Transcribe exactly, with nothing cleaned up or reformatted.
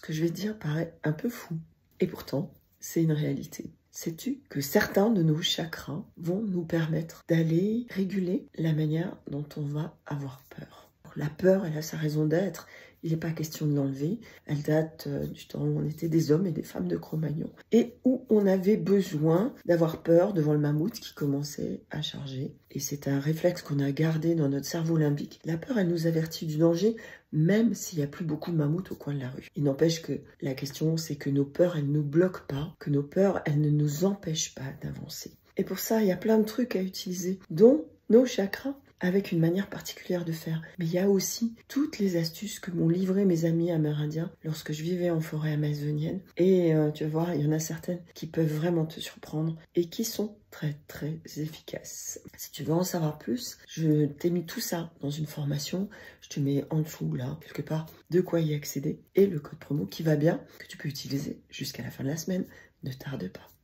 que je vais te dire paraît un peu fou. Et pourtant, c'est une réalité. Sais-tu que certains de nos chakras vont nous permettre d'aller réguler la manière dont on va avoir peur? La peur, elle a sa raison d'être. Il n'est pas question de l'enlever. Elle date euh, du temps où on était des hommes et des femmes de Cro-Magnon. Et où on avait besoin d'avoir peur devant le mammouth qui commençait à charger. Et c'est un réflexe qu'on a gardé dans notre cerveau limbique. La peur, elle nous avertit du danger, même s'il n'y a plus beaucoup de mammouths au coin de la rue. Il n'empêche que la question, c'est que nos peurs, elles ne nous bloquent pas, que nos peurs, elles ne nous empêchent pas d'avancer. Et pour ça, il y a plein de trucs à utiliser, dont nos chakras, avec une manière particulière de faire. Mais il y a aussi toutes les astuces que m'ont livrées mes amis amérindiens lorsque je vivais en forêt amazonienne. Et euh, tu vas voir, il y en a certaines qui peuvent vraiment te surprendre et qui sont très très efficaces. Si tu veux en savoir plus, je t'ai mis tout ça dans une formation. Je te mets en dessous, là, quelque part, de quoi y accéder. Et le code promo qui va bien, que tu peux utiliser jusqu'à la fin de la semaine. Ne tarde pas.